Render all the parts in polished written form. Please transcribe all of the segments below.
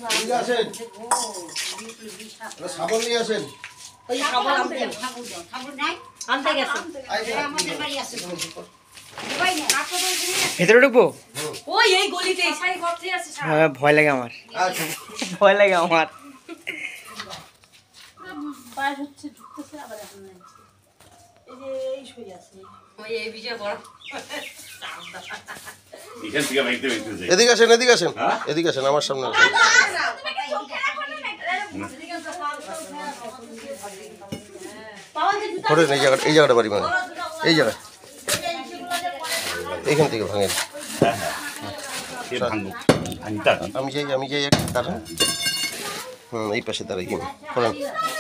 এদিকে আসেন। শাবল নিয়ে আসেন। ওই শাবল আনতে গেছে। শাবল নাই? আনতে গেছে। আমাদের বাড়ি আছে। ভেতরে ঢুকবো? ওই এই গলিতে সাই ঘরতে আছে। হ্যাঁ ভয় লাগে আমার। ভয় লাগে আমার। পায় হচ্ছে ঢুকতেছে আবার এখন নাই। এই যে এই শুই আছে। ওই এই বিজয় বড়। এখান থেকে বাইতে বাইতে এদিকে আসেন, এদিকে আসেন, এদিকে আসেন, আমার সামনে আসেন। ধরেন এই জায়গাটা বাড়ি মানে এই জায়গা, এইখান থেকে ভাঙেন। আমি যাই কারণ এই পাশে দাঁড়াই কিনা করেন।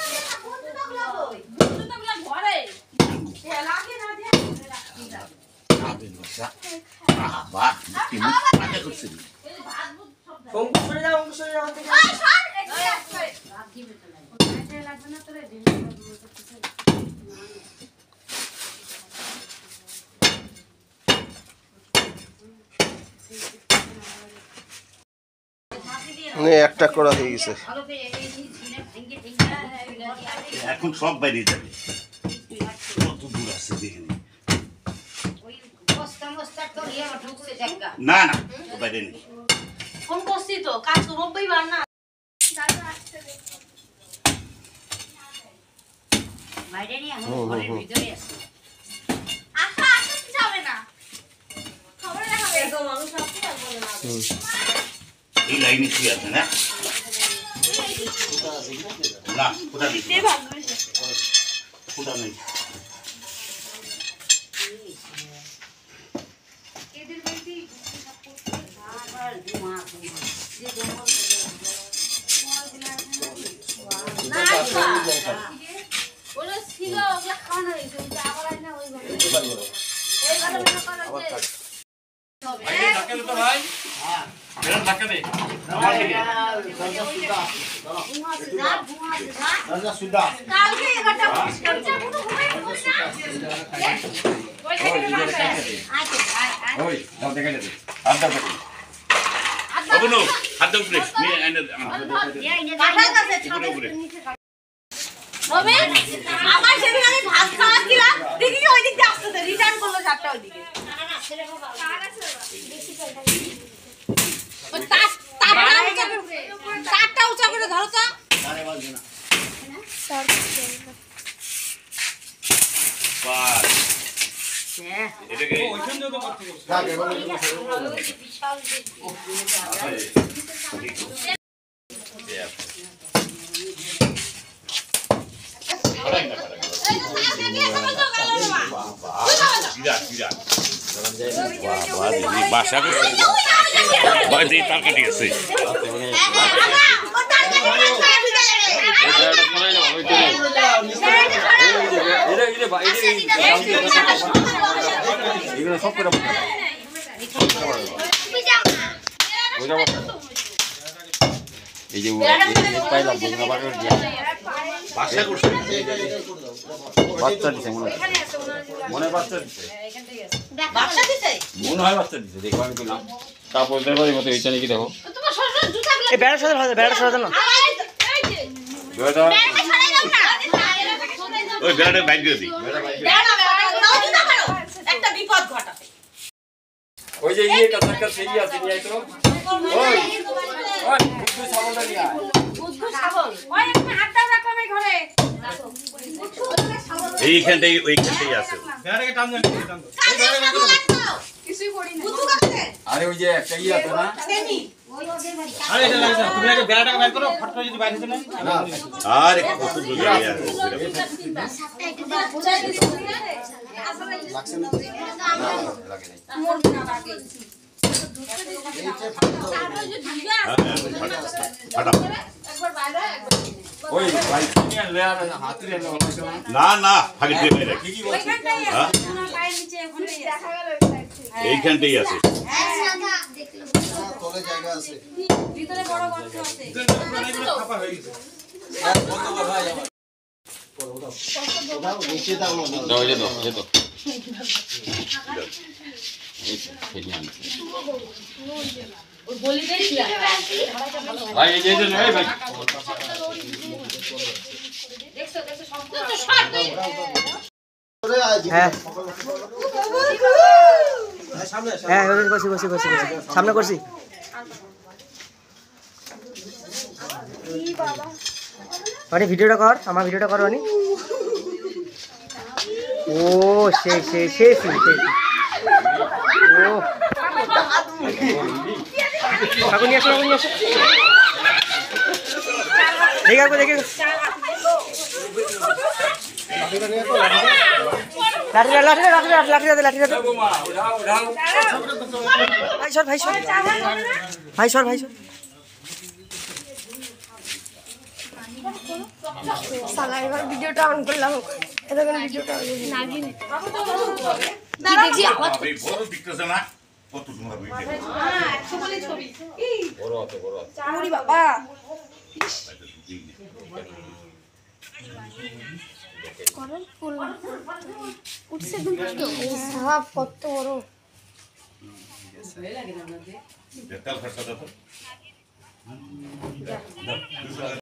একটা করা হয়ে গেছে, এখন সব বাইরে যাবে। কত দূর আছে দেখেন। না না বাইরে নেই। ফোন করছি তো কাজ করবই বার না। বাইরে নিয়ে এখন ঘরের ভিতরে আছে। আশা আসতে যাবে না। খবর দেখাবে তো মানুষ আসতে পারবে না। এই লাইনে শুয়ে আছে না? না কোথা নেই, কোথা নেই। আমার সেদিন আমি ভাত খাওয়াচ্ছিলাম দেখি ওই দিক দিয়ে আসতেছে রিটার্ন করলো সাতটা ওই দিকে তারটা উঁচা করে ধরো তো বাসা তরকারি আছে। এই যে পাইলাম বাচ্চা করছে, বাচ্চা দিছে মনে হয় বাচ্চা দিছে, মনে হয় বাচ্চা দিছে। দেখো আমি বললাম কাপড় দেবার মতো এইটা নাকি দেখো এই বেড়া সাথে ভালো বেড়া সাথে না ওই বেড়াটা বাইক দিয়ে দিই। একটা বিপদ ঘটাবে ওই যে ইয়ে কাছাকাছি সেই আছে নিয়ে আইতো ওই ওই বুদ্ধু ছাগলটা নিয়ে আয় বুদ্ধু ছাগল ওই একটা হাতটা রাখলাম এই ঘরে এইখানটাই ওইখানটাই আছে। বেড়াটাকে টান দেন কিছুই করি না বুদ্ধু কাছে আরে ওই যে একটা ই আছে না সেনি আরে এটা লাগে না তুমি আগে বেড়াটাকে বাইর করো ফটো যদি বাইরে হতো না আরে কত দূর আছে লাগছে না লাগে নাই ওই ভাই নিয়ে ले আর হাতে নিয়ে না না ফাঁকি দিয়ে মেরে কি কি বলছিস হ্যাঁ পায়ের নিচে ওখানে দেখা গেল এইখানটাই আছে। তলে জায়গা আছে, ভিতরে বড় গর্ত আছে খাপা হয়ে গেছে নিচে দাও না দাও যে দাও এই ফেলি আনছে ভাই এই যে এই ভাই হ্যাঁ হ্যাঁ করছি করছি করছি করছি সামনে করছি মানে ভিডিওটা কর আমার ভিডিওটা কর মানে ও সেই সেই সেই সেই সেই ও কাকু নিয়ে আসো কাকু নিয়ে আসো দেখে কাকু দেখে লাঠি লাঠি লাঠি লাঠি লাঠি লাঠি মা উঠাও উঠাও ভাই সর ভাই সর ভাই সর ভাই সর সালা এবার ভিডিওটা অন করলাম এতক্ষণ ভিডিওটা নাগিন বাবা, এই বড় দিকতেছে না কত সুন্দর ভিডিও বড় আছে বড় আছে চামড়ি বাবা করেন ফুল উঠছে দুটো সাপ কত বড় তেল খরচা দাও তো